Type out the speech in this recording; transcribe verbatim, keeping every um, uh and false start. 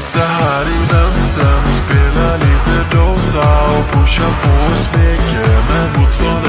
sitter här i väntan och spelar lite Dota och pushar på och smeker med motståndare.